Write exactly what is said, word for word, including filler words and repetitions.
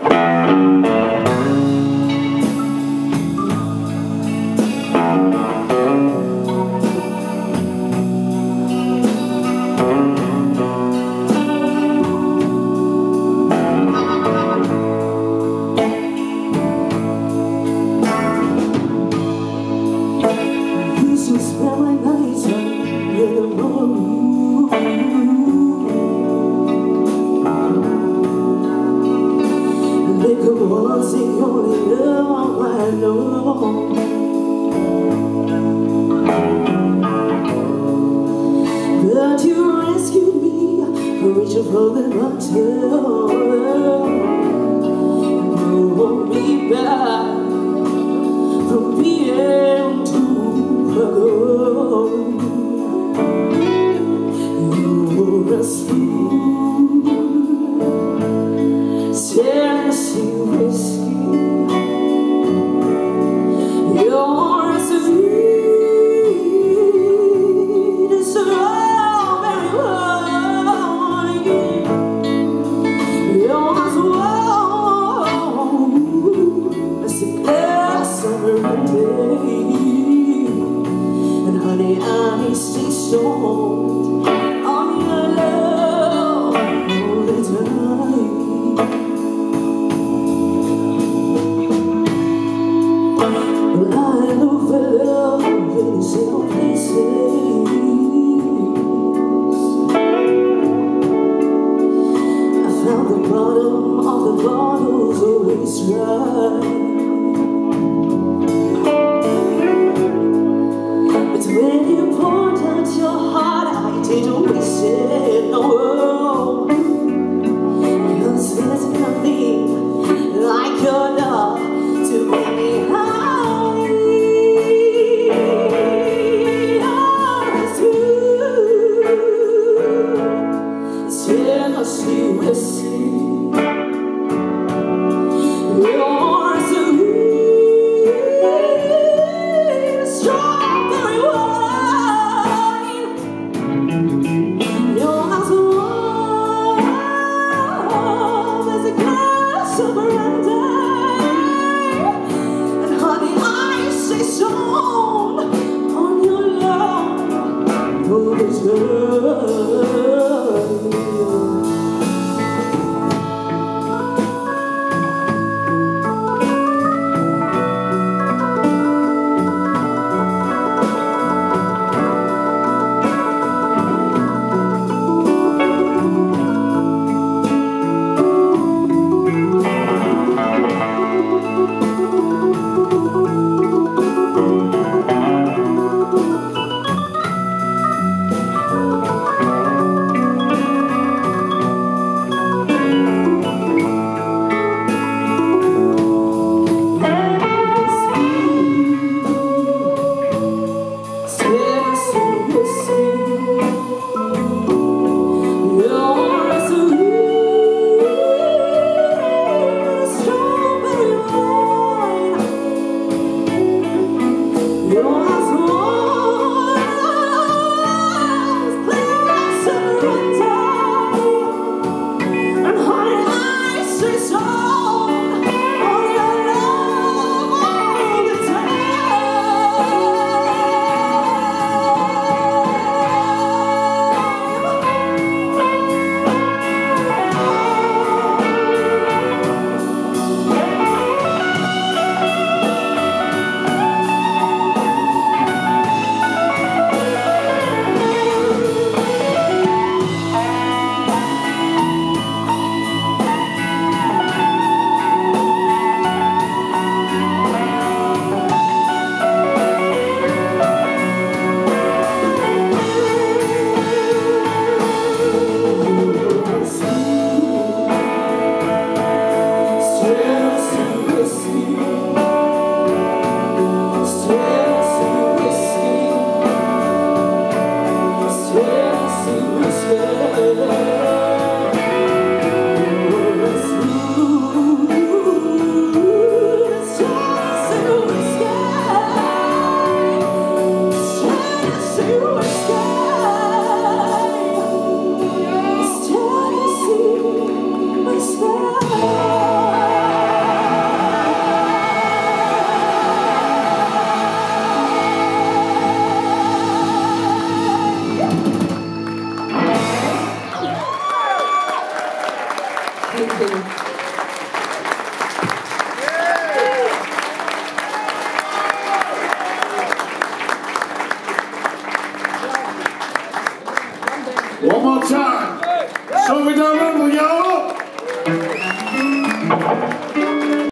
But you rescued me, reaching for the bottom, you won't be back from being too forgotten. You were a smooth Tennessee whiskey. You're a sweet strawberry wine. You're as warm as the clear summer day. And honey, I stay stoned on your love all the time. Well, I look for love in simple places. I found the bottom of the bottle's always dry. But when you poured out your heart, I didn't waste it, no. Because there's nothing like your love to make me high. You're a smooth Tennessee whiskey. You're a more time. Sophie Dalrymple, y'all.